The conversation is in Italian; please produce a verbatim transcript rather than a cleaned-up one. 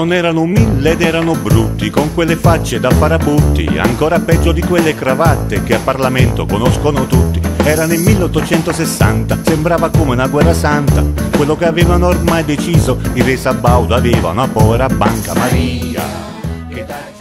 Non erano mille ed erano brutti, con quelle facce da farabutti, ancora peggio di quelle cravatte che a Parlamento conoscono tutti. Era nel milleottocentosessanta, sembrava come una guerra santa, quello che avevano ormai deciso, il re Sabaudo aveva una povera banca Maria. Che